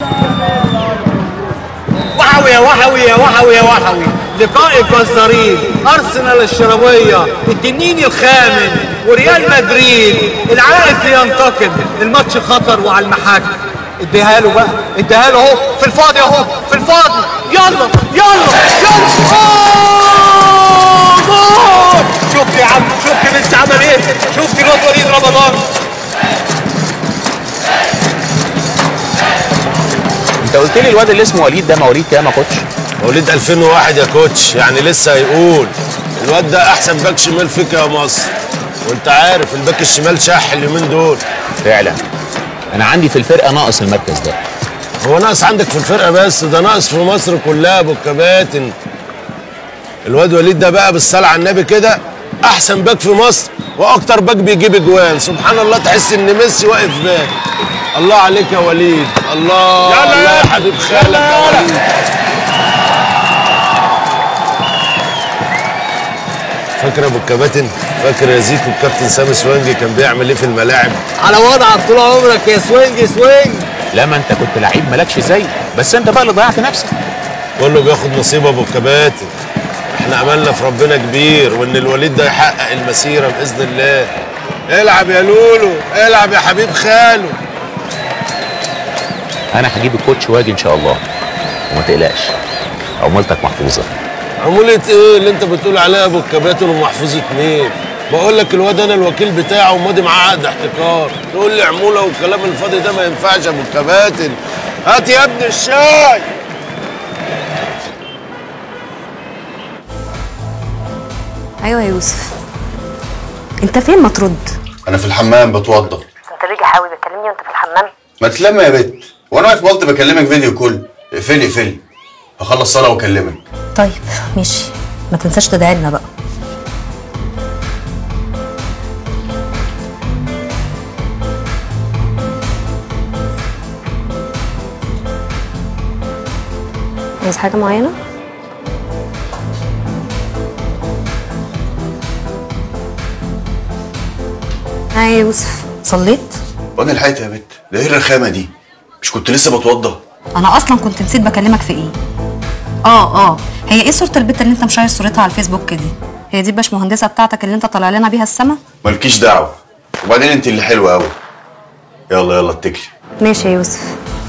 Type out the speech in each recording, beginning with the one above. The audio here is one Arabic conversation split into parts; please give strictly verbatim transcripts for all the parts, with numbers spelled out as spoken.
وحوي يا وحوي يا وحوي يا وحوي، لقاء الجزارين، ارسنال الشرابيه، التنين الخامن وريال مدريد، العائد ينتقم، الماتش خطر وعلى المحك. اديها له بقى، اديها له اهو في الفاضي، اهو في الفاضي. يلا يلا يلا. اوه جول! شفت يا عم، شفت ميسي عمل ايه؟ شفت الواد وليد رمضان؟ انت قلت لي الواد اللي اسمه وليد ده مواليد كام يا كوتش؟ مواليد ألفين وواحد يا كوتش، يعني لسه هيقول. الواد ده احسن باك شمال فيك يا مصر، وانت عارف الباك الشمال شح اليومين دول. فعلا انا عندي في الفرقه ناقص المركز ده. هو ناقص عندك في الفرقه بس؟ ده ناقص في مصر كلها يا ابو الكباتن. الواد وليد ده بقى بالصلاه على النبي كده احسن باك في مصر، واكتر باك بيجيب اجوان. سبحان الله، تحس ان ميسي واقف باك. الله عليك يا وليد، الله يلا الله يا حبيب خالك يا وليد. فاكر يا ابو الكباتن؟ فاكر يا زيكو الكابتن سامي سوانجي كان بيعمل ايه في الملاعب؟ على وضعك طول عمرك يا سوينج سوينج. لما انت كنت لعيب مالكش زي، بس انت بقى اللي ضيعت نفسك. كله بياخد نصيبه ابو الكباتن. احنا املنا في ربنا كبير، وان الوليد ده يحقق المسيره باذن الله. العب يا لولو، العب يا حبيب خاله. انا هجيب الكوتش واجي ان شاء الله، وما تقلقش عمولتك محفوظه. عمولة ايه اللي انت بتقول عليها يا ابو الكباتن ومحفوظة مين؟ بقول لك الواد انا الوكيل بتاعه وماضي معاه عقد احتكار، تقول لي عموله والكلام الفاضي ده ما ينفعش يا ابو الكباتن. هات يا ابن الشاي. ايوه يا يوسف، انت فين؟ ما ترد. انا في الحمام بتوضى. انت ليه حاوي بتكلمني وانت في الحمام؟ ما تلم يا بت، وانا واقف قلت بكلمك فيديو كول. اقفلي اقفلي، هخلص صلاه واكلمك. طيب ماشي، ما تنساش تدعي لنا بقى. عايز حاجه معينه؟ ها يا يوسف، صليت؟ وانا لحقت يا بت؟ ده ايه الرخامه دي؟ مش كنت لسه بتوضى؟ انا اصلا كنت نسيت بكلمك في ايه. اه اه هي ايه صوره البت اللي انت مشاير صورتها على الفيسبوك دي؟ هي دي باش مهندسه بتاعتك اللي انت طالع لنا بيها السما؟ مالكيش دعوه، وبعدين انت اللي حلوه قوي. يلا يلا اتكلي. ماشي يا يوسف.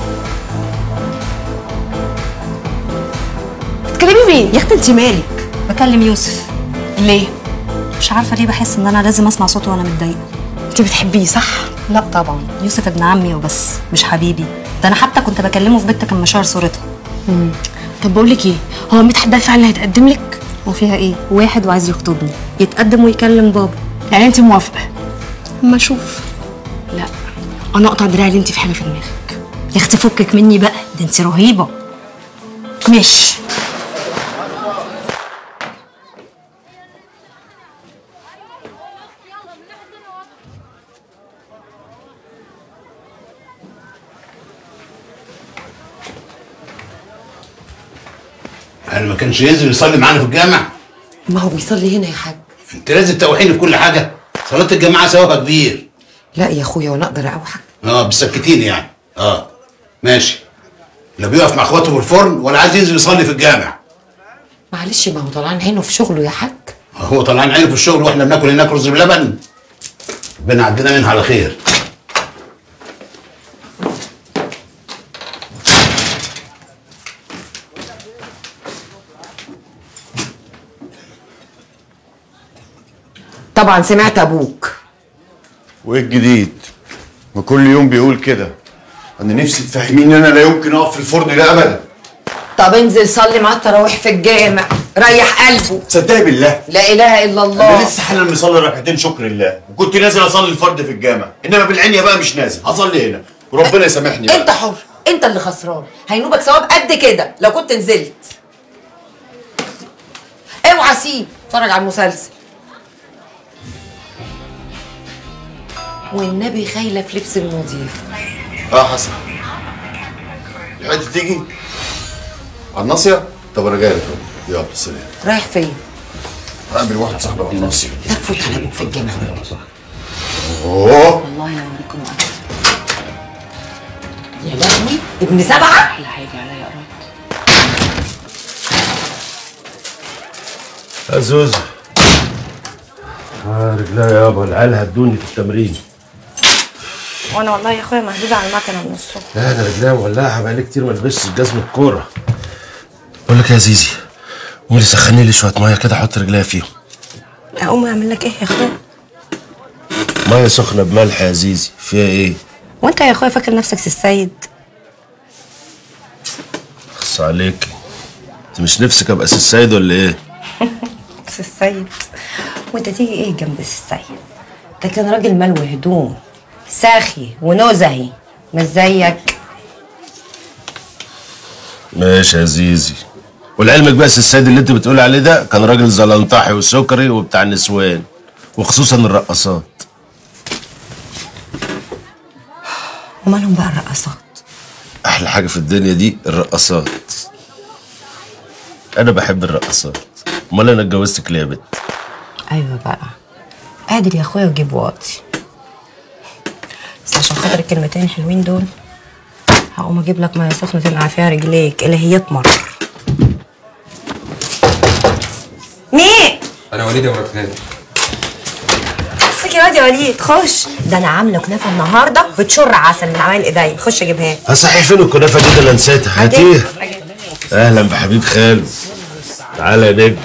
بتكلمي مين؟ يا اختي انت مالك؟ بكلم يوسف. ليه؟ مش عارفه ليه بحس ان انا لازم اسمع صوته وانا متضايقه. انت بتحبيه صح؟ لا طبعا، يوسف ابن عمي وبس، مش حبيبي. ده انا حتى كنت بكلمه في بيتك كان مشاير صورتها. امم طب بقول لك ايه، هو مدحت ده فعلا هيتقدم لك؟ وفيها ايه؟ واحد وعايز يخطبني، يتقدم ويكلم بابا. يعني انت موافقه؟ اما اشوف. لا انا اقطع دراعي اللي انت في حاجه في دماغك. يا اختي فكك مني بقى، ده انت رهيبه. ماشي. يعني ما كانش ينزل يصلي معانا في الجامع؟ ما هو بيصلي هنا يا حاج. انت لازم توحيني في كل حاجه. صلاه الجماعه ثوابها كبير. لا يا اخويا، وانا اقدر اوحك؟ اه بتسكتيني يعني. اه ماشي. لا بيقف مع اخواته في الفرن ولا عايز ينزل يصلي في الجامع. معلش، ما هو طلعان عينه في شغله يا حاج. هو طلعان عينه في الشغل واحنا بناكل هناك رز بلبن. ربنا عدنا منها على خير. طبعا سمعت ابوك. وايه الجديد؟ ما كل يوم بيقول كده. انا نفسي تفهميني ان انا لا يمكن اقف في الفرن ده ابدا. طب انزل صلي مع التراويح في الجامع، ريح قلبه. تصدقي بالله لا اله الا الله. انا لسه حالا مصلي ركعتين شكر لله، وكنت نازل اصلي الفرد في الجامع، انما بالعنيه بقى مش نازل، هصلي هنا وربنا يسامحني بقى. انت حر، انت اللي خسران، هينوبك ثواب قد كده لو كنت نزلت. اوعى سيب، اتفرج على المسلسل. والنبي خايله في لبس المضيف. اه حسن، لحقت تيجي على الناصيه؟ طب انا جاي لك. يلا سلام. رايح فين؟ اقابل واحد صاحبي على الناصيه. لا فوت على ابوك في الجامع. اوه والله يوريكم اكل. يا لهوي ابن سبعه. اللي هيجي عليا قرب. يا زوزو. اه رجليا يابا، العيال هدوني في التمرين. وانا والله يا اخويا مهدوده على المكنه من الصبح. لا انا رجليا مولعه، بقالي كتير ما لبستش جزمه الكوره. بقول لك يا زيزي، قولي سخني لي شويه ميه كده احط رجليا فيهم. اقوم اعمل لك ايه يا اخويا؟ ميه سخنه بملح يا زيزي، فيها ايه؟ وانت يا اخويا فاكر نفسك السيد؟ اخص عليك، انت مش نفسك ابقى سي السيد ولا ايه؟ سي السيد؟ وانت تيجي ايه جنب سي السيد؟ ده كان راجل ملوي هدوم، ساخي ونزهي، مش زيك. ماشي يا زيزي، ولعلمك بقى سي السيد اللي انت بتقول عليه ده كان راجل زلنطاحي وسكري وبتاع النسوان، وخصوصا الرقصات. ومالهم بقى الرقصات؟ احلى حاجه في الدنيا دي الرقصات. انا بحب الرقصات، امال انا اتجوزتك ليه يا بت؟ ايوه بقى، قادر يا اخويا وجيب واطي. بس عشان خاطر الكلمتين الحلوين دول هقوم اجيب لك ميه سخنه تنقع فيها رجليك اللي هي تمر. مين؟ انا وليد يا مرات خالد. امسك يا واد يا وليد، خش. ده انا عامله كنافه النهارده بتشر عسل من عمايل ايديا، خش اجيبها لي. ها صحيح، فين الكنافه دي؟ ده انا نسيتها. هاتيها. اهلا بحبيب خالد، تعالى يا نجم.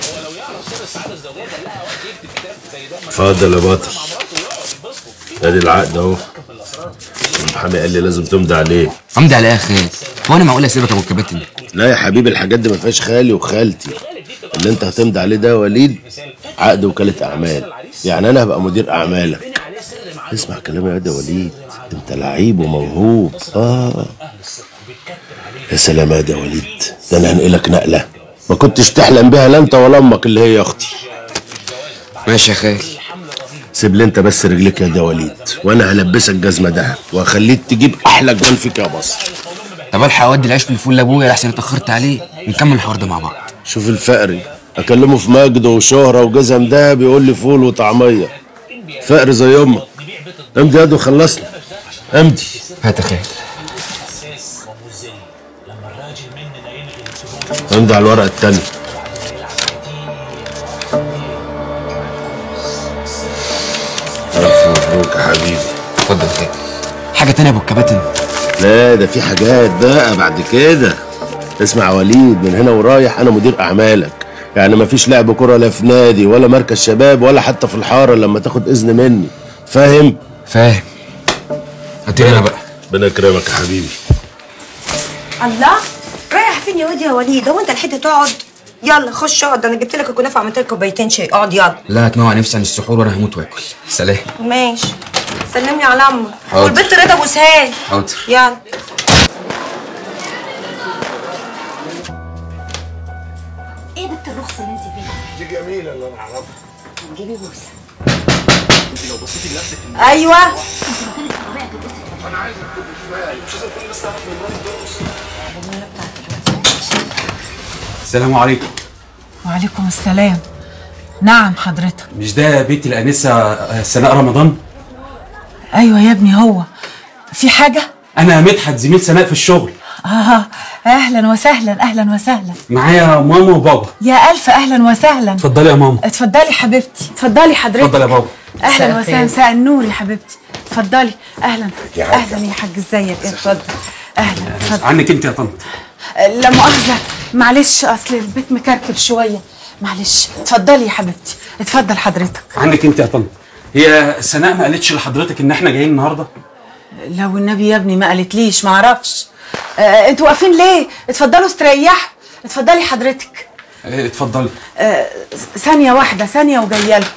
اتفضل يا بطل، ادي العقد اهو. المحامي قال لي لازم تمضي عليه. امضي على ايه يا خالد؟ هو انا معقول اسيبك يا ابو الكباتن؟ لا يا حبيبي، الحاجات دي ما فيهاش خالي وخالتي. اللي انت هتمضي عليه ده يا وليد عقد وكاله اعمال، يعني انا هبقى مدير اعمالك. اسمع كلامي يا واد يا وليد، انت لعيب وموهوب. اه يا سلام يا واد يا وليد، ده انا هنقلك نقله ما كنتش تحلم بيها لا انت ولا امك اللي هي اختي. ماشي يا خالد. سيب لي انت بس رجليك يا واد، وانا هلبسك جزمه دهب وهخليك تجيب احلى جوان فيك يا بصر. طب الحق اودي العيش في الفول لابويا لحسن اتاخرت عليه، ونكمل الحوار ده مع بعض. شوف الفقري اكلمه في مجد وشهره وجزم دهب يقول لي فول وطعميه. فقر زي امك. امضي ياد وخلصنا. امضي. هات يا خالد. امضي على الورقه التانيه. الف مبروك يا حبيبي. اتفضل يا خالد. حاجه تانيه يا ابو الكباتن؟ لا ده في حاجات بقى بعد كده. اسمع يا وليد، من هنا ورايح انا مدير اعمالك، يعني مفيش لعب كرة لا في نادي ولا مركز شباب ولا حتى في الحاره لما تاخد اذن مني. فاهم؟ فاهم. هاتي انا بقى. ربنا يكرمك يا حبيبي. الله، رايح فين يا واد يا وليد؟ هو انت لحقت تقعد؟ يلا خش اقعد، انا جبت لك الكنافه وعملت لك كوبايتين شاي، اقعد يلا. لا هتموع نفسي عن السحور وانا هموت واكل. سلام. ماشي، سلمني على امك حاضر. والبنت رضا بوسهان. حاضر. يلا. ايه بنت الرخص اللي انت فيها دي جميله اللي انا اعرفها. جيبي بوسه. انت لو بصيتي لنفسك ايوه. انا عايزك تبقي شويه، مش لازم كل الناس تعرف ان مراتي بترقص. السلام عليكم. وعليكم السلام. نعم حضرتك. مش ده بيت الانسه سناء رمضان؟ ايوه يا ابني، هو في حاجه؟ انا مدحت زميل سناء في الشغل. اه اهلا وسهلا، اهلا وسهلا. معايا ماما وبابا. يا الف اهلا وسهلا. اتفضلي يا ماما. اتفضلي حبيبتي، اتفضلي حضرتك. اتفضل يا بابا. اهلا وسهلا، مساء النور يا حبيبتي. اتفضلي. اهلا يا حاج. اهلا يا حاج، ازيك؟ اتفضل. اهلا اتفضل. عنك انت يا طنط. لا مؤاخذه، معلش اصل البيت مكركب شويه، معلش. اتفضلي يا حبيبتي، اتفضل حضرتك. عنك انت يا طنط. هي سناء ما قالتش لحضرتك ان احنا جايين النهارده؟ لو النبي يا ابني ما قالتليش، ما اعرفش. آه انتوا واقفين ليه؟ اتفضلوا استريحوا. اتفضلي حضرتك. اه اتفضلي. آه ثانيه واحده، ثانيه وجايه لكم.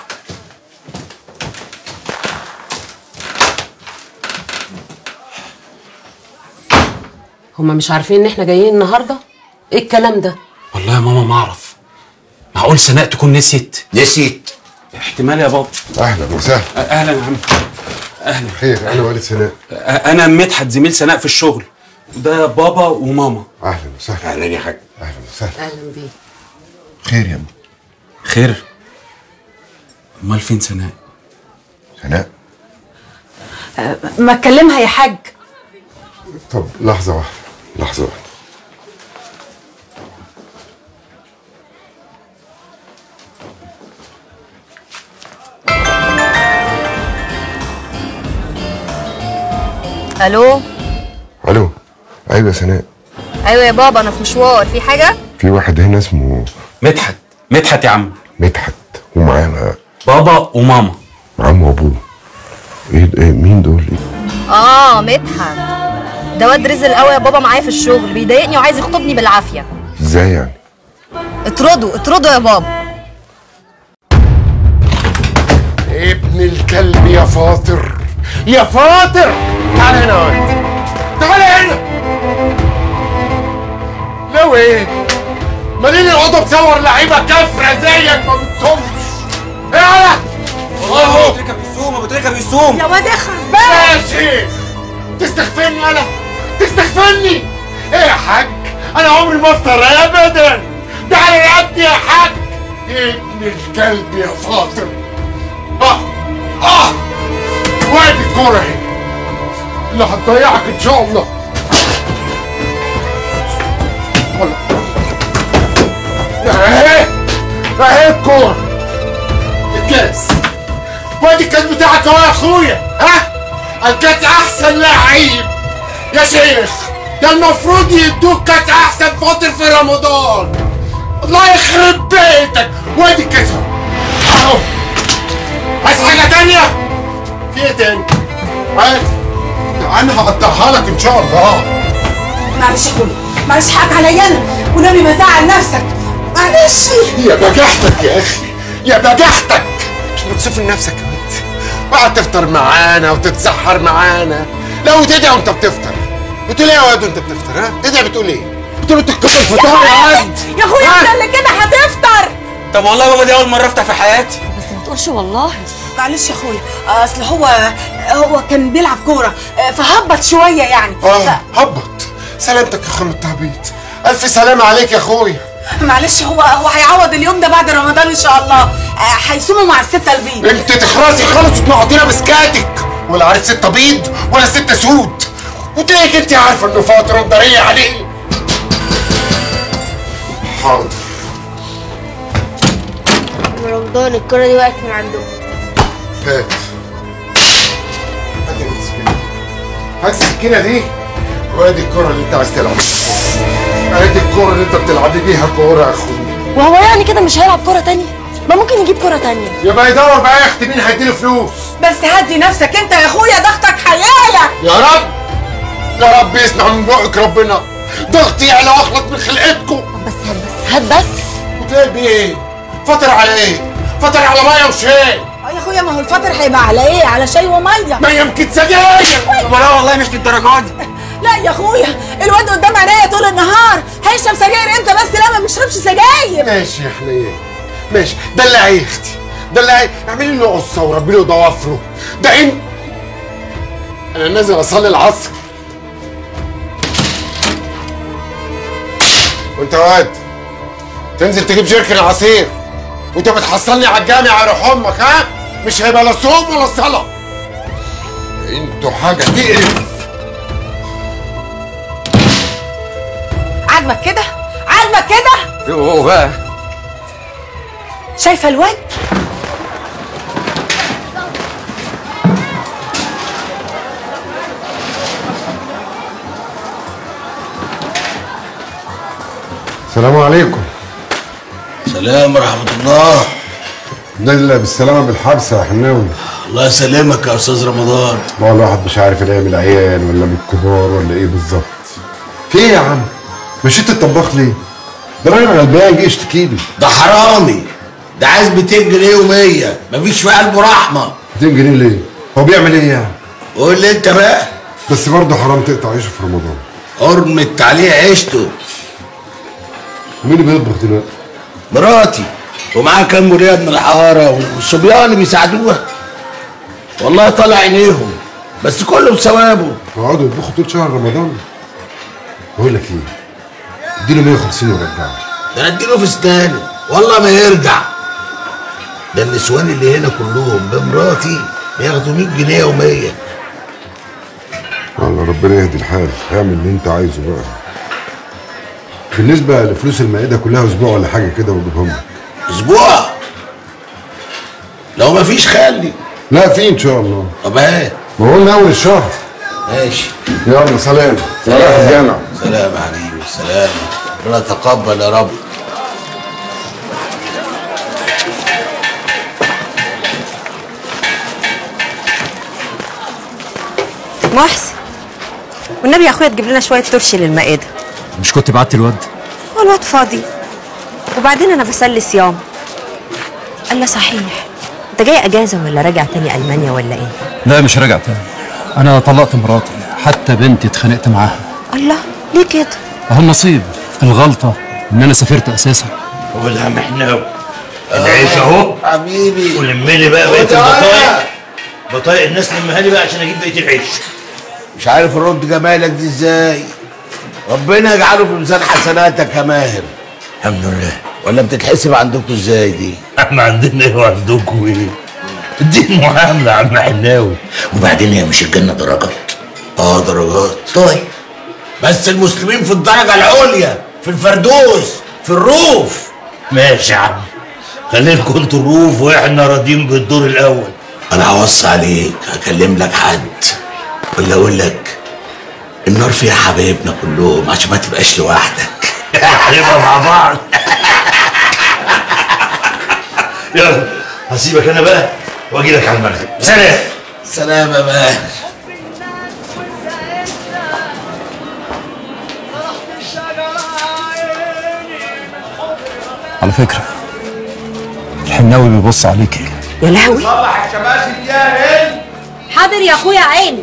هما مش عارفين ان احنا جايين النهارده؟ ايه الكلام ده؟ والله يا ماما ما اعرف. معقول سناء تكون نسيت؟ نسيت؟ احتمال يا بابا. اهلا وسهلا. اهلا يا عم. اهلا. خير، انا والد سناء. انا مدحت زميل سناء في الشغل، ده بابا وماما. اهلا وسهلا. اهلا يا حاج. اهلا وسهلا. اهلا بيك. خير يا ابني. خير؟ امال فين سناء؟ سناء؟ آه ما تكلمها يا حاج. طب لحظة واحدة لحظة واحدة. الو. الو. ايوه يا سناء. ايوه يا بابا، انا في مشوار. في حاجه؟ في واحد هنا اسمه مدحت. مدحت يا عم. مدحت ومعاه بابا وماما. عم وابوه. ايه ايه مين دول؟ ايه؟ اه مدحت ده واد رزل قوي يا بابا، معايا في الشغل بيضايقني وعايز يخطبني بالعافيه. ازاي يعني؟ اطردوا اطردوا يا بابا. ابن الكلب يا فاطر يا فاطر، تعال هنا يا واد، تعال هنا. لو ايه؟ مالين الاوضه بصور لعيبه كفره زيك ما بتصومش. ايه على؟ والله بتركب يسوم بتركب يسوم يا واد اخرس بقى. ماشي. تستخفني انا؟ تستخفني؟ ايه يا حاج؟ انا عمري ما افطر ابدا. ده على رقبتي يا حاج. ابن الكلب يا فاطر. اه اه وادي الكوره اهي اللي هتضيعك ان شاء الله. اهي اهي الكوره، الكاس. وادي الكاس بتاعك اهو يا اخويا. ها؟ الكاس احسن لعيب يا شيخ. ده المفروض يدوك كاس احسن فاطر في رمضان. الله يخرب بيتك. وادي الكاس اهو. عايز حاجة تانية؟ في ايه تاني؟ عايز؟ انا هقطعها لك ان شاء الله. معلش يا اخويا، معلش حقك عليا انا، ونبي ما زعل نفسك. معلش. يا بجحتك يا اخي، يا بجحتك. مش بتصفي لنفسك يا ولد. اقعد تفطر معانا وتتسحر معانا. لا وتدعي وانت بتفطر. بتقول ايه يا واد وانت بتفطر؟ ها؟ تدعي بتقول ايه؟ بتقول له تتكبر الفطار يا واد. يا اخويا انت اللي كده هتفطر. طب والله يا بابا دي اول مره افتح في حياتي. بس ما تقولش والله. معلش يا اخويا، اصل هو هو كان بيلعب كوره فهبط شويه يعني. اه ف... هبط. سلامتك يا اخويا التهبيط. الف سلامه عليك يا اخويا. معلش هو هو هيعوض اليوم ده بعد رمضان ان شاء الله. هيصوموا مع الستة البيض. انت تخرسي خالص وتنقطينا مسكاتك. ولا عارف ستة بيض ولا ستة سود. وتلاقيك انت عارفه انه فاطر الضريه عليه. حاضر. رمضان الكرة دي وقعت من عندهم. هات. هات السكينة. هات السكينة دي. وادي الكرة اللي انت عايز تلعب. ادي الكرة اللي انت بتلعبي بيها كورة يا اخويا. وهو يعني كده مش هيلعب كرة تانية؟ ما ممكن يجيب كرة تانية. يبقى يدور بقى يا اختي مين هيديله فلوس. بس هدي نفسك انت يا اخويا، ضغطك هيعلى. يا رب يا رب يسمع من بقك ربنا. ضغطي يعلى واخلص من خلقتكم. بس هات بس هات بس. وتقلبي ايه؟ فطر على ايه؟ فطر على ميه وشاي. اه يا اخويا، ما هو الفطر هيبقى على ايه؟ على شاي وميه. ما يمكن سجاير. لا والله مش للدرجه دي. لا يا اخويا، الواد قدام عينيا طول النهار. هيشرب سجاير امتى بس؟ لا ما بيشربش سجاير. ماشي يا حنين ماشي. دلعي يا اختي دلعي. اعملي له قصه وربي له ضوافره. ده انت انا نازل اصلي العصر. وانت يا واد تنزل تجيب جيركن عصير وانت بتحصلني على الجامع يا روح امك. ها؟ مش هيبقى لا صوم ولا صلاه. انتوا حاجه تقرف. عاجبك كده؟ عاجبك كده؟ يوه بقى. شايفه الواد؟ السلام عليكم. سلام ورحمة الله. نزل بالسلامة بالحبسة يا حناوي. الله يسلمك يا أستاذ رمضان. ما الواحد مش عارف يلاقي من العيال ولا من الكبار ولا إيه بالظبط. في إيه يا عم؟ مشيت الطباخ ليه؟ ده راجل غلبان جه يشتكي لي. ده حرامي. ده عايز ميتين جنيه ومية. مفيش في قلبه رحمة. ميتين جنيه ليه؟ هو بيعمل إيه يعني؟ قول لي أنت بقى. بس برضه حرام تقطع عيشه في رمضان. حرمت عليه عيشته. مين اللي بيطبخ دلوقتي؟ مراتي ومعاها كام مريض من الحاره والصبيان اللي بيساعدوها. والله طالع عينيهم بس كله بثوابه. يقعدوا يطبخوا طول شهر رمضان. بقول لك ايه؟ اديله مية وخمسين ورجعه. ده انا اديله في اسنانه والله ما يرجع. ده النسوان اللي هنا كلهم بمراتي بياخدوا مية جنيه ومية. الله ربنا يهدي الحال، اعمل اللي انت عايزه بقى. بالنسبه لفلوس المائده كلها اسبوع ولا حاجه كده واجيبهم لك. اسبوع؟ لو مفيش خلي. لا في ان شاء الله. طب هات. ما قلنا اول الشهر. ماشي. يلا سلام. رايح الجامع. سلام يا حبيبي سلام. ربنا يتقبل يا رب. محسن والنبي يا اخويا تجيب لنا شويه ترشي للمائده. مش كنت بعت الواد؟ هو الواد فاضي، وبعدين انا بسلي صيام. الا صحيح انت جاي اجازه ولا راجع تاني المانيا ولا ايه؟ لا مش راجع تاني، انا طلقت مراتي، حتى بنتي اتخانقت معاها. الله ليه كده؟ اهو النصيب، الغلطه ان انا سافرت اساسا. ولا محناوي العيش اهو حبيبي. ولم لي بقى بقيه البطايق، بطايق الناس لمها لي بقى عشان اجيب بقيه العيش. مش عارف ارد جمالك دي ازاي. ربنا يجعله في ميزان حسناتك يا ماهر. الحمد لله. ولا بتتحسب عندكم ازاي دي؟ احنا عندنا ايه وعندكم ايه؟ دي المعامله يا عم حناوي. وبعدين هي مش الجنه درجات؟ اه درجات. طيب بس المسلمين في الدرجه العليا، في الفردوس، في الروف. ماشي يا عم، خليكم انتوا الروف واحنا راضيين بالدور الاول. انا هوصي عليك، هكلم لك حد ولا اقول لك النار فيها حبايبنا كلهم عشان ما تبقاش لوحدك. هنبقى مع بعض. يلا هسيبك انا بقى واجي لك على المغرب. سلام. سلام يا ماهر. على فكره الحناوي بيبص عليكي. يا لهوي. صبح الشباشب جاهل. حاضر يا اخويا عيني.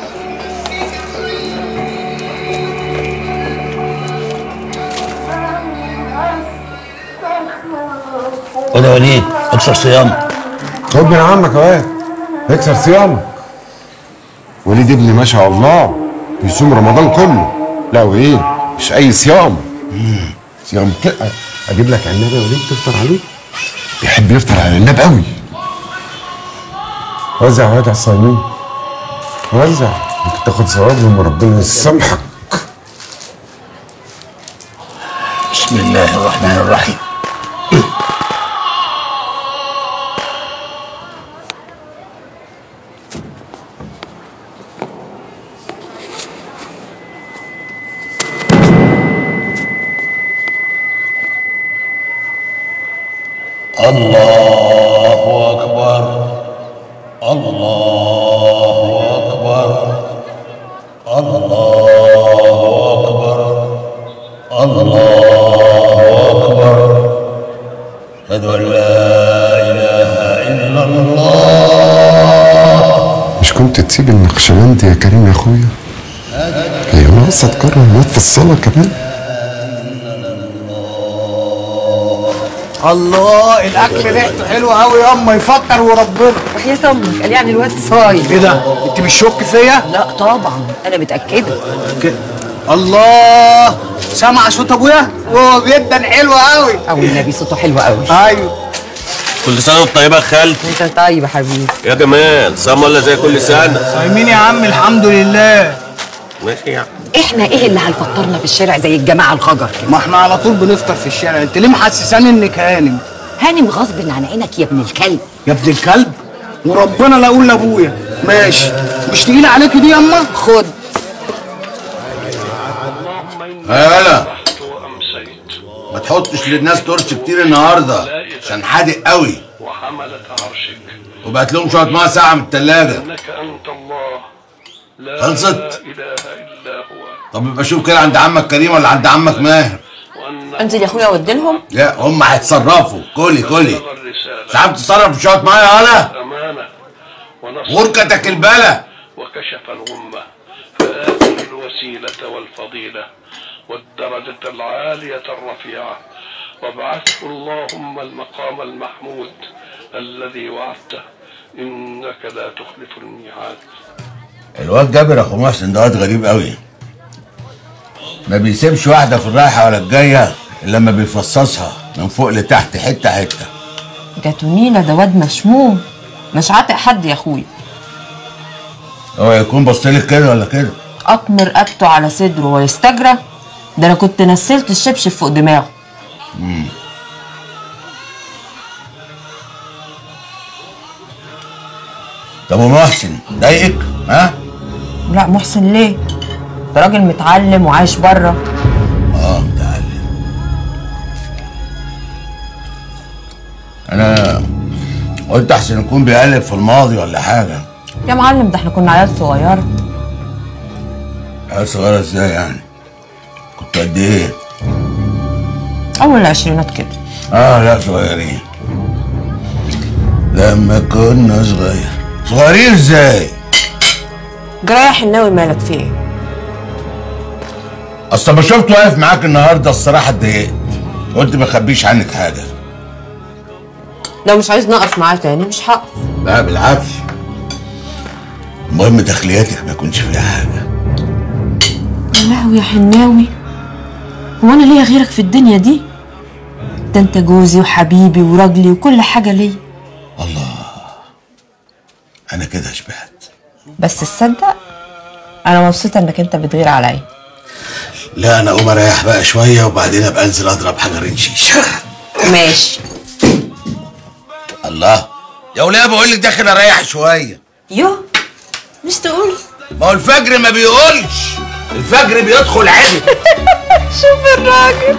خد يا وليد اكسر صيامك. خد من عمك اهو اكسر صيامك. وليد ابني ما شاء الله بيصوم رمضان كله. لا وايه مش اي صيام. امم صيام كده. اجيب لك عناب يا وليد تفطر عليه. بيحب يفطر على العناب قوي. وزع وزع الصايمين. وزع ممكن تاخد ثواب لما ربنا يسامحك. بسم الله الرحمن الرحيم. الله أكبر الله أكبر الله أكبر الله أكبر. أشهد أن لا إله إلا الله. مش كنت تسيب النقشبندي يا كريم يا اخويا؟ هي ناقصه تكرر الموت في الصلاه كمان؟ الله الاكل ريحته حلوه قوي ياما يفطر وربنا. وحياة امك قال يعني الواد صايم. ايه ده؟ انت مش شك فيا؟ لا طبعا انا متاكده. كده الله سامع صوت ابويا وهو بيدن حلو قوي. او النبي صوته حلو قوي. ايوه. كل سنه وانت طيبه يا خالتي. انت طيب يا حبيبي. يا جمال صام ولا زي كل سنه؟ صايمين يا عم الحمد لله. ماشي يا عم. احنا ايه اللي هيفطرنا في الشارع زي الجماعه الخجر كده؟ ما احنا على طول بنفطر في الشارع. انت ليه محسساني انك هانم؟ هانم غصب عن عينك يا ابن الكلب. يا ابن الكلب وربنا لا اقول لابويا. ماشي مش تقيله عليكي دي ياما؟ خد. هلا ما تحطش للناس ترش كتير النهارده عشان حادق قوي. وبعت لهم شويه ميه ساقعه من التلاجه. خلصت؟ طب يبقى شوف كده عند عمك كريم ولا عند عمك ماهر. انزل يا اخويا اوديلهم. لا هم هيتصرفوا. كلي كلي مش عارف تتصرف في شويه ميه يالا. غركتك البلا. وكشف الغمه فآتي الوسيله والفضيله والدرجه العاليه الرفيعه وابعثه اللهم المقام المحمود الذي وعدته انك لا تخلف الميعاد. الواد جابر اخو محسن ده واد غريب قوي. ما بيسيبش واحده في الرايحه ولا الجايه الا لما بيفصصها من فوق لتحت حته حته. جاتونينا ده واد مشموم مش عاتق حد يا اخويا. هو يكون بصلك كده ولا كده؟ اطمر رقبته على صدره ويستجرى، ده انا كنت نسلت الشبشب فوق دماغه. امم طب ومحسن ضايقك؟ ها؟ لا محسن ليه؟ ده راجل متعلم وعايش بره. اه متعلم. انا قلت احسن يكون بيقلب في الماضي ولا حاجه. يا معلم ده احنا كنا عيال صغيره. عيال صغيره ازاي يعني؟ كنت قد ايه؟ اول العشرينات كده. اه لا صغيرين. لما كنا صغير صغيرين ازاي؟ جرايه حناوي مالك في ايه؟ اصل ما شفت واقف معاك النهارده الصراحه اتضايقت، قلت ما اخبيش عنك حاجه. لو مش عايز نقف معاه تاني مش هقف. لا بالعكس، المهم تخلياتك ما يكونش فيها حاجه. يا لهوي يا حناوي، هو انا ليا غيرك في الدنيا دي؟ ده انت جوزي وحبيبي وراجلي وكل حاجه ليا. الله، انا كده شبعت. بس تصدق انا مبسوطه انك انت بتغير عليا. لا انا اقوم اريح بقى شويه وبعدين ابقى انزل اضرب حجرين شيشه. ماشي. الله يا وليه بقول لك داخل اريح شويه. يوه مش تقول؟ ما هو الفجر ما بيقولش، الفجر بيدخل عادي. شوف الراجل.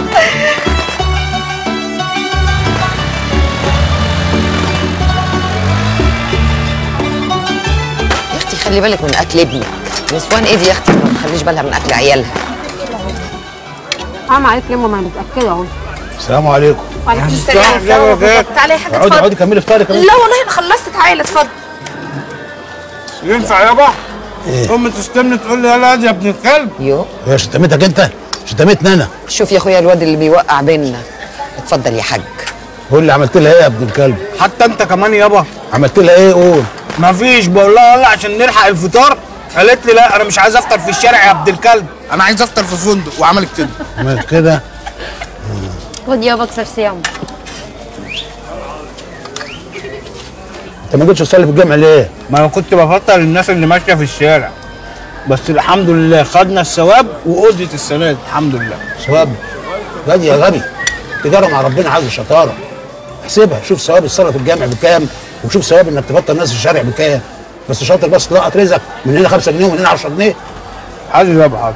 يا اختي خلي بالك من اكل ابنك. نسوان ايه دي يا اختي ما تخليش بالها من اكل عيالها. حرام عليك يا ماما، انا متاكده اهو. السلام عليكم. وعليكم السلام. تعالي يا حاجه اقعدي اقعدي كملي افطارك. لا والله انا خلصت، تعالى اتفضل. ينفع يابا؟ ايه؟ امي تستنى تقول لي يلا يا ابن الكلب. يو هي شتمتك انت؟ شتمتني انا؟ شوف يا اخويا الواد اللي بيوقع بينا. اتفضل يا حاج. قول لي عملت لها ايه يا ابن الكلب؟ حتى انت كمان يابا. عملت لها ايه؟ قول. مفيش، بقول لها يلا عشان نلحق الفطار، قالت لي لا انا مش عايز افطر في الشارع يا ابن الكلب، انا عايز افطر في فندق، وعملت كده. عملت كده؟ خد يابا اكسر صيام. انت ما جيتش تصلي في الجامع ليه؟ ما انا كنت بفطر الناس اللي ماشيه في الشارع، بس الحمد لله خدنا الثواب وقضيت السنه دي الحمد لله. ثواب؟ غبي يا غبي، تجاره مع ربنا عايز شطاره. احسبها، شوف ثواب الصلاه في الجامع بكام، وشوف ثواب انك تفطر الناس في الشارع بكام. بس شاطر، بس تلقط رزقك من هنا خمسة جنيه ومن هنا عشرة جنيه. حاضر يابا حاضر.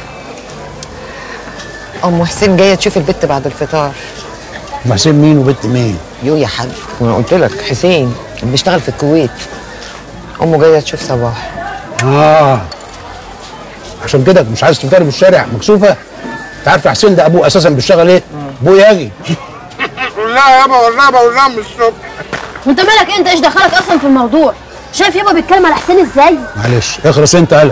ام حسين جايه تشوف البت بعد الفطار. ام حسين مين وبنت مين؟ يو يا حاج، انا قلت لك حسين بيشتغل في الكويت. امه جايه تشوف صباح. اه عشان كده مش عايز تفطري في الشارع مكسوفه؟ انت عارف يا حسين ده ابوه اساسا بيشتغل ايه؟ ابوه ياجي. قول لها يابا، والله بقول لها من الصبح. وانت مالك انت؟ ايش دخلك اصلا في الموضوع؟ شايف يابا بيتكلم على حسين ازاي؟ معلش اخرس انت هلا.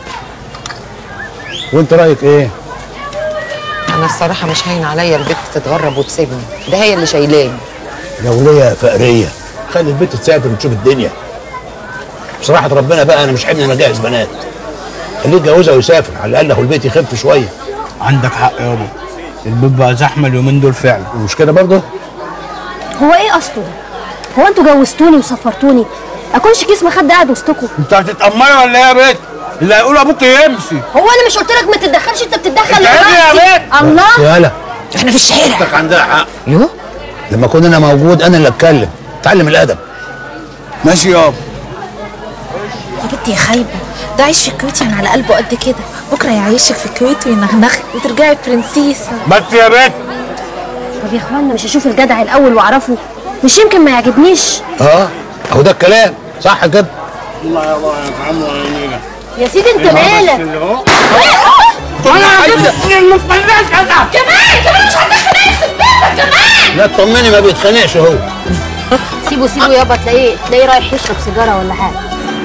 وانت رايك ايه؟ انا الصراحه مش هين عليا البت تتغرب وتسيبني، ده هي اللي شايلاني. يا وليه فقريه، خلي البنت تسافر وتشوف الدنيا. بصراحه ربنا بقى انا مش حمل انا جاهز بنات. خليه يتجوزها ويسافر، على الاقل هو البيت يخف شويه. عندك حق يابا، البيت بقى زحمه اليومين دول فعلا. مش كده برضه؟ هو ايه اصله ده؟ هو انتوا جوزتوني وسفرتوني؟ اكونش كيس مخد قاعد وسطكم؟ انت هتتأمري ولا ايه يا بنت؟ اللي هيقول ابوك يمشي. هو انا مش قلت لك ما تتدخلش؟ انت بتتدخل انت عيب يا بنت. الله، يا هلا احنا في الشارع. اختك عندها حق. يو لما اكون انا موجود انا اللي اتكلم. اتعلم الادب. ماشي يابا. يا بنتي يا خايبه، ده عايش في الكويت يعني على قلبه قد كده، بكره يعيشك في الكويت وينغنخك وترجعي برنسيسه. بس يا بنت. طب يا اخوانا مش هشوف الجدع الاول واعرفه؟ مش يمكن ما يعجبنيش. اه اهو ده الكلام صح كده. الله يابا يا عم وعينينا. يا سيدي انت مالك؟ انا عايز المصطلحات كده كمان كمان مش عايز اتخانق في بيتك كمان. لا اطمني ما بيتخانقش هو. سيبه سيبه يابا، تلاقيه تلاقيه رايح يشرب سيجاره ولا حاجه.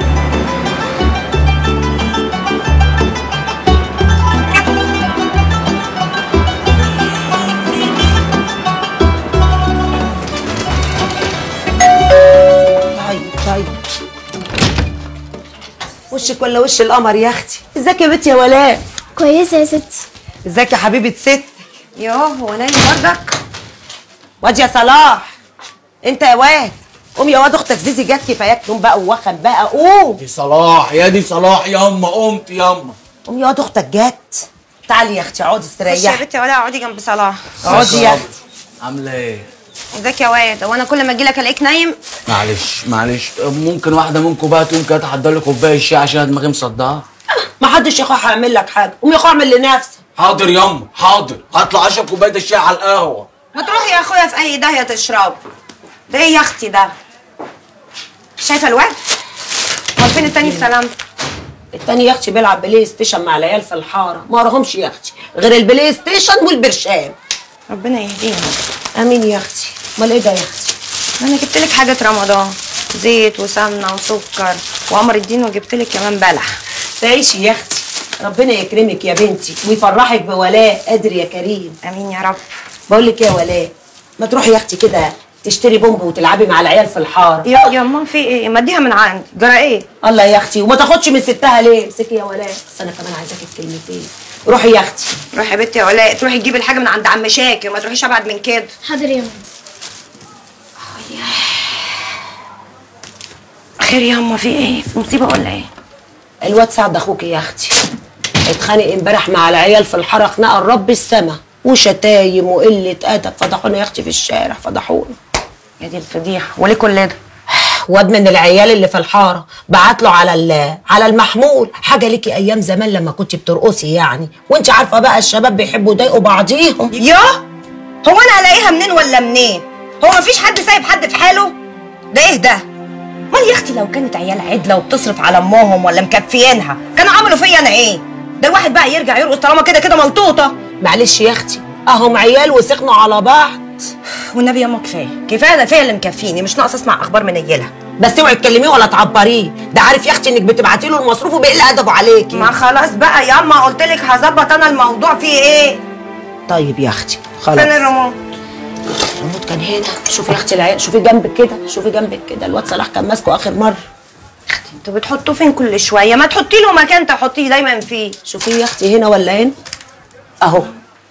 طيب طيب وشك ولا وش القمر يا اختي؟ ازيك يا بنتي يا ولاء؟ كويسه يا ستي. ازيك يا حبيبه ست؟ يوه هو نايم بردك؟ واد يا صلاح، انت يا واد قوم يا واد، اختك زيزي جت كفاياك نوم بقى ووخم بقى، قوم. دي صلاح يا دي صلاح ياما، قمت ياما. قوم يا واد، اختك جت. تعالي يا اختي اقعدي استريحي. خشي يا بنتي ولا اقعدي جنب صلاح. اقعدي يا اختي. عامله ايه؟ ازيك يا واد؟ هو انا كل ما اجي لك الاقيك نايم؟ معلش معلش، ممكن واحده منكم بقى تقوم كده تحضر لي كوبايه الشاي عشان دماغي مصدعه؟ ما حدش يا اخويا هيعمل لك حاجه، قوم يا اخويا اعمل لنفسك. حاضر ياما حاضر، هطلع اشرب كوبايه الشاي على القهوه. ما تروحي يا اخويا في اي داهيه تشرب. ده ايه يا اختي ده؟ شايفه الواد؟ هو فين التاني بسلامته؟ التاني يا اختي بيلعب بلاي ستيشن مع العيال في الحاره، ما وراهمش يا اختي غير البلاي ستيشن والبرشام. ربنا يهديهم. امين يا اختي. امال ايه ده يا اختي؟ انا جبت لك حاجه رمضان، زيت وسمنه وسكر وقمر الدين، وجبت لك كمان بلح. تعيشي يا اختي، ربنا يكرمك يا بنتي ويفرحك بولاء قادر يا كريم. امين يا رب. بقول لك ايه يا ولاء، ما تروحي يا اختي كده تشتري بومب وتلعبي مع العيال في الحاره. يا يا ماما في ايه؟ ما اديها من عندي، جرى ايه؟ الله يا اختي، وما تاخدش من ستها ليه؟ امسكي يا ولاء، بس انا كمان عايزاكي في كلمتين. روحي يا اختي. روحي يا بنتي يا ولاء، تروحي تجيبي الحاجه من عند عم شاكر وما تروحيش ابعد من كده. حاضر يا ماما. خير يا اما في ايه؟ في مصيبه ولا ايه؟ الواد سعد اخوكي يا اختي اتخانق امبارح مع العيال في الحاره خناقه الرب السما، وشتايم وقله ادب، فضحونا يا اختي في الشارع، فضحونا. يا دي الفضيحه، وليه كل ده؟ واد من العيال اللي في الحاره بعت له على على المحمول حاجه ليكي ايام زمان لما كنت بترقصي يعني، وانت عارفه بقى الشباب بيحبوا يضايقوا بعضيهم. يا هو انا هلاقيها منين ولا منين؟ هو مفيش حد سايب حد في حاله؟ ده ايه ده؟ امال يا اختي لو كانت عيال عدله وبتصرف على امهم ولا مكفيينها كانوا عملوا فيا انا ايه؟ ده الواحد بقى يرجع يرقص طالما كده كده ملطوطه. معلش يا اختي، اهم عيال وسخنوا على بعض. والنبي يا اما كفايه كفايه، ده فعلا مكفيني، مش ناقص اسمع اخبار منيلها. بس اوعي تكلميه ولا تعبريه، ده عارف يا اختي انك بتبعتي له المصروف وبيقل ادبه عليكي. ما خلاص بقى يا اما، قلت لك هظبط انا الموضوع فيه ايه. طيب يا اختي خلاص. فين الريموت؟ الريموت كان هنا. شوفي يا اختي العيال، شوفي جنبك كده، شوفي جنبك كده، الواد صلاح كان ماسكه اخر مره. انتوا بتحطوه فين كل شويه؟ ما تحطي له مكان تحطيه دايما فيه. شوفيه يا اختي هنا ولا هنا اهو.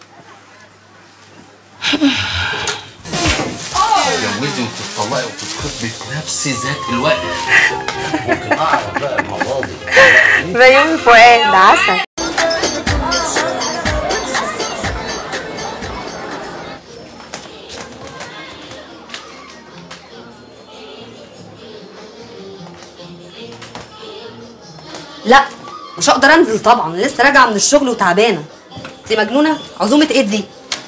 تتجوزي وتطلقي وتتخطبي في نفس ذات الوقت. ممكن اعرف بقى الموضوع ده؟ بيومي فؤاد ده عسل. لا مش هقدر انزل طبعا، لسه راجعه من الشغل وتعبانه. انت مجنونه؟ عزومه ايه دي؟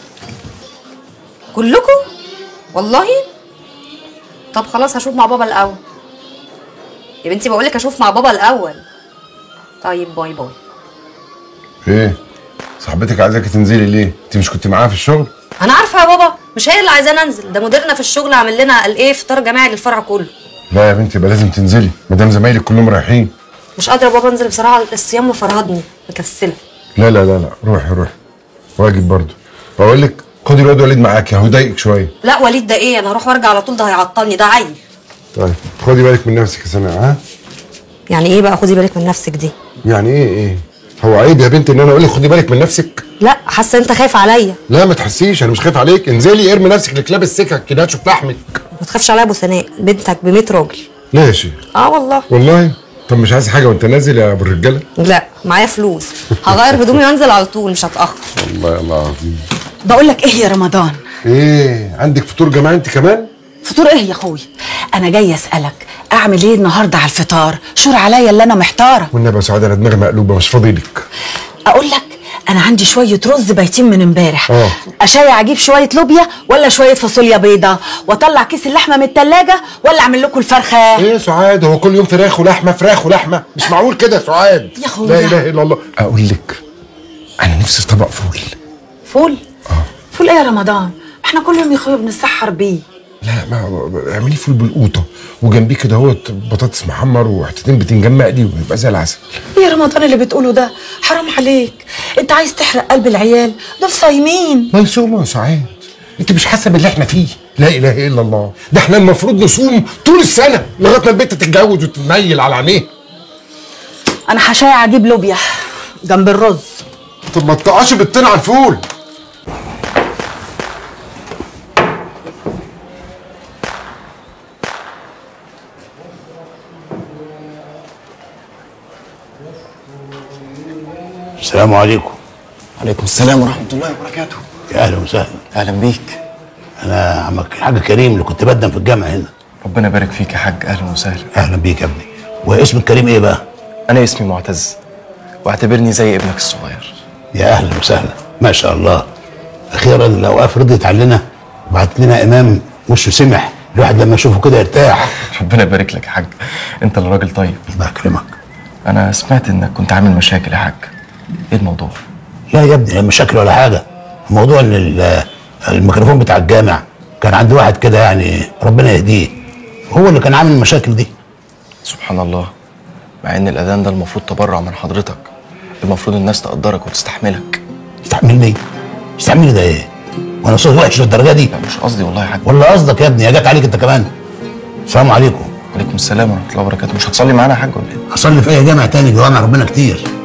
كلكم؟ والله؟ طب خلاص هشوف مع بابا الاول. يا بنتي بقول لك اشوف مع بابا الاول. طيب باي باي. ايه صاحبتك عايزاكي تنزلي ليه؟ انت مش كنت معاها في الشغل؟ انا عارفه يا بابا، مش هي اللي عايزاني انزل، ده مديرنا في الشغل عامل لنا قال ايه فطار جماعي للفرع كله. لا يا بنتي يبقى لازم تنزلي، ما دام زمايلك كلهم رايحين. مش قادره يا بابا انزل بصراحه، الصيام مفرهدني، مكسله. لا لا لا لا روحي روحي، واجب برضه. بقول لك خدي الواد وليد معاكي اهو يضايقك شويه. لا وليد ده ايه؟ انا هروح وارجع على طول، ده هيعطلني، ده عيل. طيب خدي بالك من نفسك يا سناء. ها؟ يعني ايه بقى خدي بالك من نفسك دي؟ يعني ايه ايه؟ هو عيب يا بنتي ان انا اقول لك خدي بالك من نفسك؟ لا حاسه انت خايف عليا. لا ما تحسيش، انا مش خايف عليك، انزلي ارمي نفسك لكلاب السكك كده هتشوف لحمك. ما تخافش عليا يا ابو سناء، بنتك ب مية راجل. لا يا شيخ. اه والله. والله؟ طب مش عايز حاجه وانت نازل يا ابو الرجاله؟ لا معايا فلوس، هغير هدومي وانزل على طول، مش هتاخر. والله العظيم. بقول لك ايه يا رمضان؟ ايه عندك فطور جماعي انت كمان؟ فطور ايه يا اخويا؟ انا جايه اسالك اعمل ايه النهارده على الفطار؟ شور عليا اللي انا محتاره. والنبي يا سعاد انا دماغي مقلوبه مش فاضي لك. اقول لك انا عندي شويه رز بايتين من امبارح. اه اشيع اجيب شويه لوبيا ولا شويه فاصوليا بيضه واطلع كيس اللحمه من التلاجة ولا اعمل لكم الفرخه؟ ايه يا سعاد هو كل يوم فراخ ولحمه فراخ ولحمه؟ مش معقول كده يا سعاد. يا اخويا لا اله الا الله. اقول لك انا نفسي في طبق فول. فول؟ اه فول ايه يا رمضان؟ احنا كل يوم يا اخويا بنسحر بيه. لا ما اعملي فول بالقوطه وجنبيه كده اهوت بطاطس محمر وحتتين بتنجان مقلي ويبقى زي العسل. ايه يا رمضان اللي بتقوله ده؟ حرام عليك، انت عايز تحرق قلب العيال دول صايمين. ما يصوموا يا سعاد، انت مش حاسه باللي احنا فيه. لا اله الا الله، ده احنا المفروض نصوم طول السنه لغايه ما البنت تتجوز وتتنيل على عينيها. انا هشايع اجيب لوبيا جنب الرز. طب ما تقعش بالطين على الفول. السلام عليكم. وعليكم السلام ورحمه الله وبركاته. يا اهلا وسهلا. اهلا بيك. انا عمك الحاج كريم اللي كنت بدم في الجامعه هنا. ربنا يبارك فيك يا حاج. اهلا وسهلا. اهلا بيك يا ابني. واسمك كريم ايه بقى؟ انا اسمي معتز، واعتبرني زي ابنك الصغير. يا اهلا وسهلا. ما شاء الله. اخيرا الاوقاف رضيت علينا وبعت لنا امام وشه سمح، الواحد لما يشوفه كده يرتاح. ربنا يبارك لك يا حاج، انت اللي راجل طيب. الله يكرمك. انا سمعت انك كنت عامل مشاكل يا حاج، ايه الموضوع؟ لا يا ابني مشاكل ولا حاجه. الموضوع ان الميكروفون بتاع الجامع كان عند واحد كده يعني ربنا يهديه، هو اللي كان عامل المشاكل دي. سبحان الله، مع ان الاذان ده المفروض تبرع من حضرتك، المفروض الناس تقدرك وتستحملك. تستحملني؟ تستحملني ده ايه؟ وانا صوت وحش للدرجه دي؟ لا مش قصدي والله يا حاج. ولا قصدك يا ابني؟ يا جت عليك انت كمان. السلام عليكم. وعليكم السلام ورحمه الله وبركاته. مش هتصلي معانا يا حاج ولا ايه؟ اصلي في اي جامع تاني، جوامع ربنا كتير.